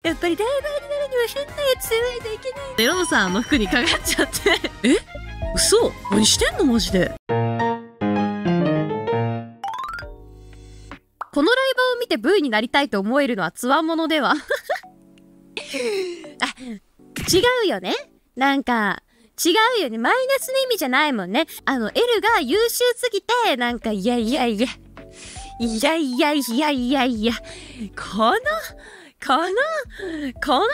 やっぱりライバーになるには変なやつじゃないといけない。デロンさんの服にかかっちゃって。え？嘘？何してんのマジで。このライバーを見て V になりたいと思えるのはつわものでは。あ、違うよね。なんか、違うよね。マイナスの意味じゃないもんね。L が優秀すぎて、なんか、いや、この才能の塊のこの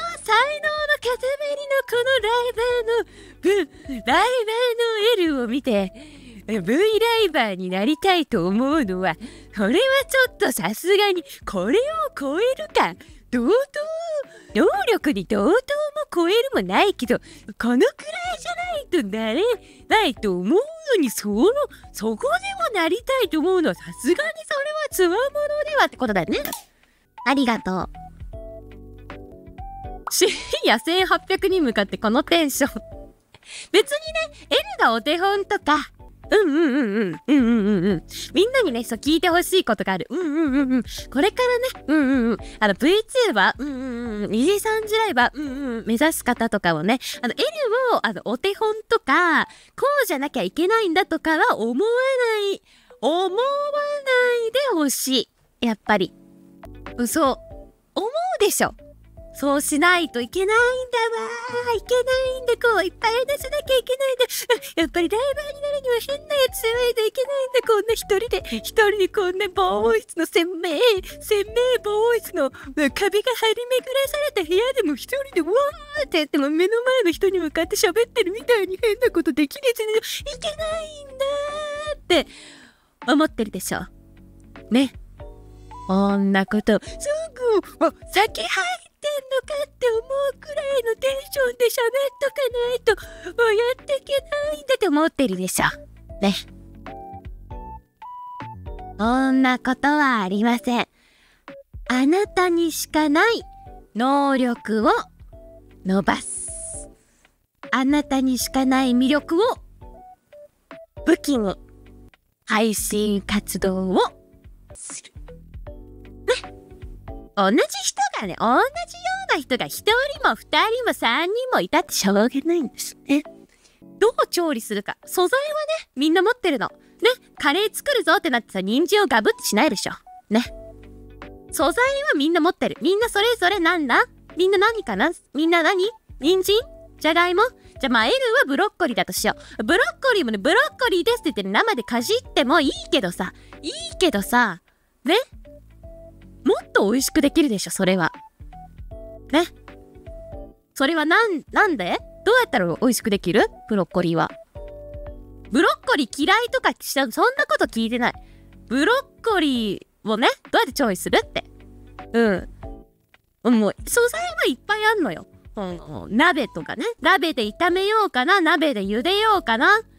ライバーの L を見て、V ライバーになりたいと思うのは、これはちょっとさすがに、これを超えるか、能力に同等も超えるもないけど、このくらいじゃないとなれないと思うのに、そこでもなりたいと思うのは、さすがにそれはつわものではってことだよね。ありがとう。深夜1800に向かってこのテンション。別にね、L がお手本とか、みんなにね、そう聞いてほしいことがある。これからね、VTuber、二次三次ライバー、目指す方とかをね、L を、お手本とか、こうじゃなきゃいけないんだとかは思わないでほしい。やっぱり。そう、思うでしょ。そうしないといけないんだわー。いけないんだ。こういっぱい話さなきゃいけないんだ。やっぱりライバーになるには変なやつじゃないといけないんだ。こんな一人でこんな防音室の鮮明防音室の壁が張り巡らされた部屋でも一人でわーってやっても目の前の人に向かって喋ってるみたいに変なことできるやつにいけないんだーって思ってるでしょ。ね。こんなことすぐ先入ってんのかって思うくらいのテンションで喋っとかないともうやっていけないんだって思ってるでしょ。ね。そんなことはありません。あなたにしかない能力を伸ばす。あなたにしかない魅力を武器に配信活動をする。同じ人がね、同じような人が1人も2人も3人もいたってしょうがないんですね。どう調理するか。素材はね、みんな持ってるの。ね、カレー作るぞってなってさ、人参をガブってしないでしょ。ね。素材はみんな持ってる。みんなそれぞれなんだ？みんな何かな？みんな何？人参？じゃがいも？じゃあまあ L はブロッコリーだとしよう。ブロッコリーもね、ブロッコリーですって言って生でかじってもいいけどさ、ね？もっと美味しくできるでしょ、それは。ね。それはなんで？どうやったら美味しくできる？ブロッコリーは。ブロッコリー嫌いとかそんなこと聞いてない。ブロッコリーをね、どうやって調理するって。もう、素材はいっぱいあんのよ。鍋とかね。鍋で炒めようかな。鍋で茹でようかな。ね。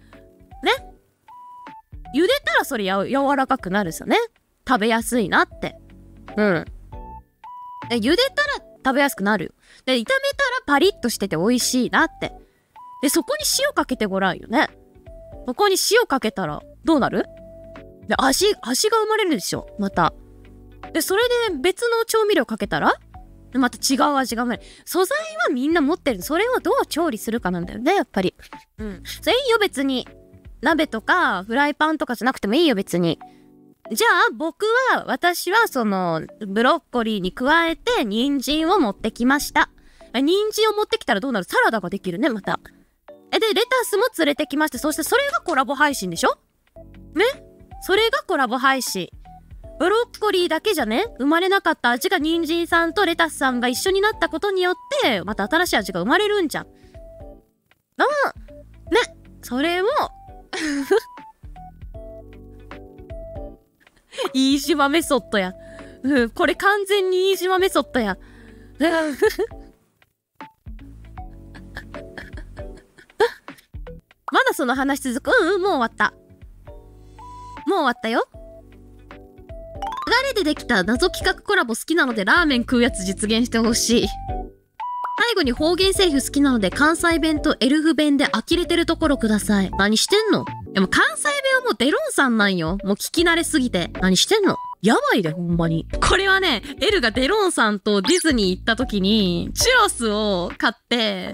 茹でたらそれ柔らかくなるさね。食べやすいなって。茹でたら食べやすくなるよ。で、炒めたらパリッとしてて美味しいなって。で、そこに塩かけてごらんよね。そこに塩かけたらどうなる？で、味が生まれるでしょ。また。で、それで別の調味料かけたらまた違う味が生まれる。素材はみんな持ってる。それをどう調理するかなんだよね、やっぱり。それいいよ、別に。鍋とかフライパンとかじゃなくてもいいよ、別に。じゃあ私はそのブロッコリーに加えて人参を持ってきました。人参を持ってきたらどうなる？サラダができるね、また。で、レタスも連れてきまして、そしてそれがコラボ配信でしょ？ね？それがコラボ配信。ブロッコリーだけじゃね、生まれなかった味が人参さんとレタスさんが一緒になったことによって、また新しい味が生まれるんじゃん。ね、それを、飯島メソッドや。これ完全に飯島メソッドや。まだその話続く？もう終わった。もう終わったよ。流れでできた謎企画コラボ好きなのでラーメン食うやつ実現してほしい。最後に方言セリフ好きなので関西弁とエルフ弁で呆れてるところください。何してんの？いやもう関西弁はもうデロンさんなんよ。もう聞き慣れすぎて。何してんの？ やばいで、ほんまに。これはね、エルがデロンさんとディズニー行った時に、チュロスを買って、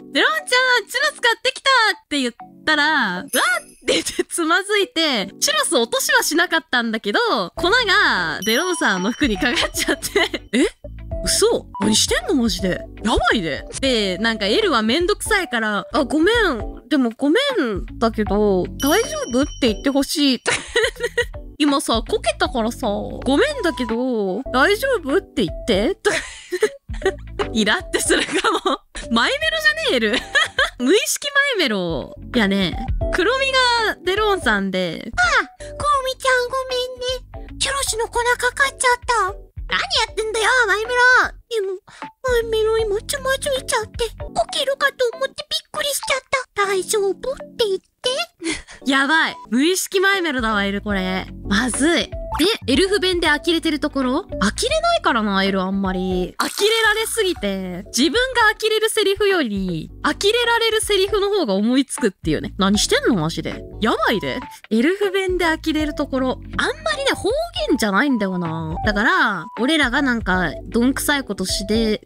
デロンちゃん、チュロス買ってきたって言ったら、わっって言ってつまずいて、チュロス落としはしなかったんだけど、粉がデロンさんの服にかかっちゃって、嘘？何してんのマジで。やばいで。で、なんかエルはめんどくさいから、あ、ごめん。でもごめんだけど、大丈夫って言ってほしい。今さ、こけたからさ、ごめんだけど、大丈夫って言って。イラってするかも。マイメロじゃねえ、エル。無意識マイメロ。いやね、黒みがデロンさんで。 あ、コウミちゃんごめんね。チュロスの粉かかっちゃった。何やってんだよ、マイメロ。でも、マイメロ今つまずいちゃって、こけるかと思ってびっくりしちゃった。大丈夫って言って。 やばい。無意識マイメロだわ、エルこれ。まずい。エルフ弁で呆れてるところ？呆れないからな、エルあんまり。呆れられすぎて、自分が呆れるセリフより、呆れられるセリフの方が思いつくっていうね。何してんのマジで。やばいで。エルフ弁で呆れるところ。あんまりね、方言じゃないんだよな。だから、俺らがなんか、どんくさいことして、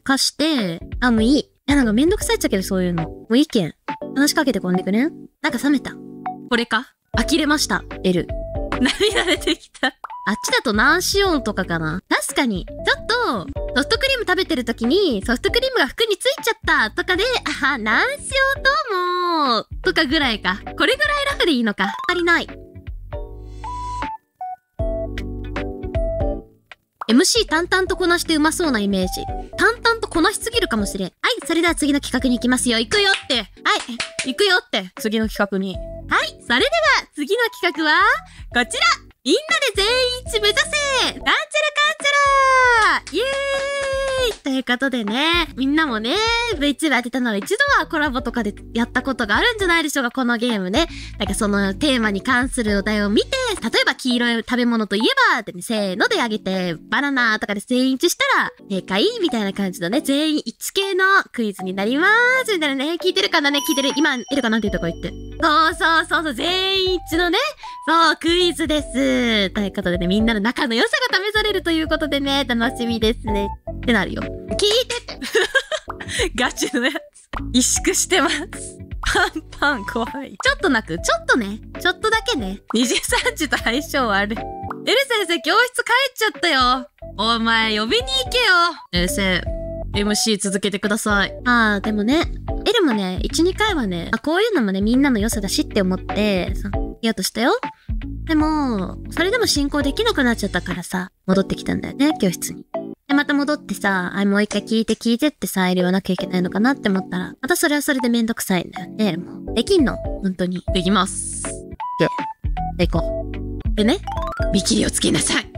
あ、もういい。いや、なんかめんどくさいっちゃけど、そういうの。もういいけん。話しかけてこんでくれん？なんか冷めた。これか？呆れました、エル。涙出てきた。あっちだとナンシオンとかかな。確かに、ちょっと、ソフトクリーム食べてる時に、ソフトクリームが服についちゃったとかで、あ、ナンシオンとも、とかぐらいか。これぐらいラフでいいのか。足りない。MC 淡々とこなしてうまそうなイメージ。淡々とこなしすぎるかもしれん。はい、それでは次の企画に行きますよ。行くよって。はい、行くよって。次の企画に。はい、それでは次の企画は、こちら！みんなで全員一致目指せ！なんちゃらかんちゃらイエーイということでね、みんなもね、VTuber 当てたなら一度はコラボとかでやったことがあるんじゃないでしょうか、このゲームね。なんかそのテーマに関するお題を見て、例えば黄色い食べ物といえば、でせーのであげて、バナナとかで全員一致したら、正解みたいな感じのね、全員一致系のクイズになりまーすみたいなね、聞いてるかなね、聞いてる。今、エルかなんて言ったか言って。そう、全員一致のね、そう、クイズです。ということでね、みんなの仲の良さが試されるということでね、楽しみですね。ってなるよ。聞いててガチのやつ。萎縮してます。パン怖い。ちょっと泣く。ちょっとね。ちょっとだけね。2時3時と相性悪い。エル先生、教室帰っちゃったよ。お前、呼びに行けよ。先生、MC 続けてください。でもね、エルもね、1、2回はね、こういうのもね、みんなの良さだしって思って、言おうとしたよ。でも、それでも進行できなくなっちゃったからさ、戻ってきたんだよね、教室に。で、また戻ってさ、もう一回聞いてってさ、言わなきゃいけないのかなって思ったら、またそれはそれでめんどくさいんだよね。もうできんの？本当に。できます。で、行こう。でね、見切りをつけなさい。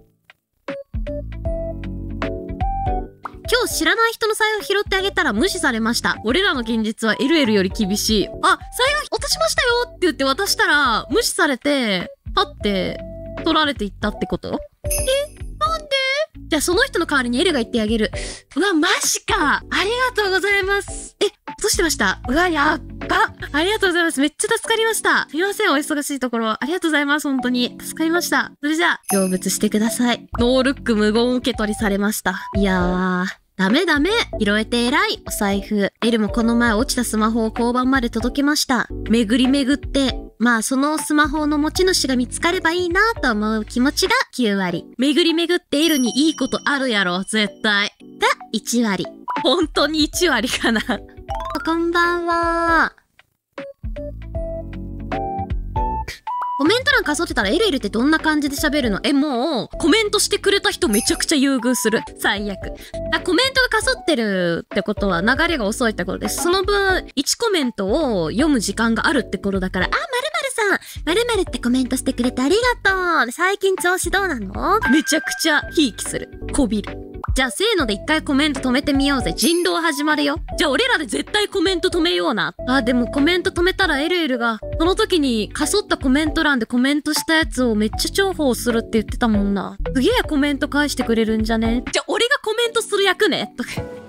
今日知らない人の財布拾ってあげたら無視されました。俺らの現実は LL より厳しい。財布落としましたよって言って渡したら、無視されて、パッて、取られていったってこと？なんで？じゃあその人の代わりにエルが言ってあげる。うわ、マジか！ありがとうございます。どうしてました？うわ、やっば！ありがとうございます。めっちゃ助かりました。すいません、お忙しいところ。ありがとうございます、本当に。助かりました。それじゃあ、成仏してください。ノールック無言受け取りされました。いやー。ダメ。拾えて偉い。お財布。エルもこの前落ちたスマホを交番まで届けました。巡り巡って、そのスマホの持ち主が見つかればいいなと思う気持ちが9割。巡り巡ってエルにいいことあるやろ、絶対。が1割。本当に1割かな。こんばんは。コメント欄かそってたらエルエルってどんな感じで喋るの？もう、コメントしてくれた人めちゃくちゃ優遇する。最悪。コメントがかそってるってことは流れが遅いってことです。その分、1コメントを読む時間があるってことだから、〇〇さん、〇〇ってコメントしてくれてありがとう。最近調子どうなの？めちゃくちゃひいきする。こびる。じゃあせーので一回コメント止めてみようぜ。人狼始まるよ。じゃあ俺らで絶対コメント止めような。でもコメント止めたらエルエルが、その時にかそったコメント欄でコメントしたやつをめっちゃ重宝するって言ってたもんな。すげえコメント返してくれるんじゃね？じゃあ俺がコメントする役ねとか。